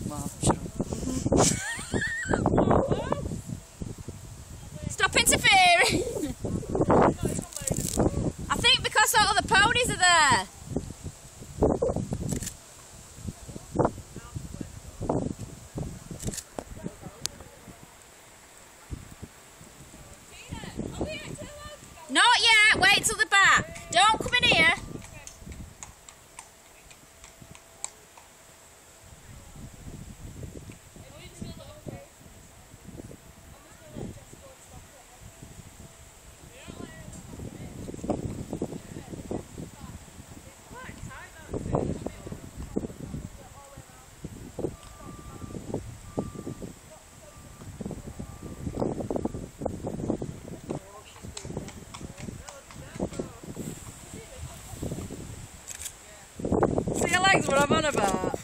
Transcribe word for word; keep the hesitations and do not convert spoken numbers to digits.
Well, sure. Stop interfering! I think because all the ponies are there. Not yet, wait till the back. Don't come in here. See your legs, what I'm on about.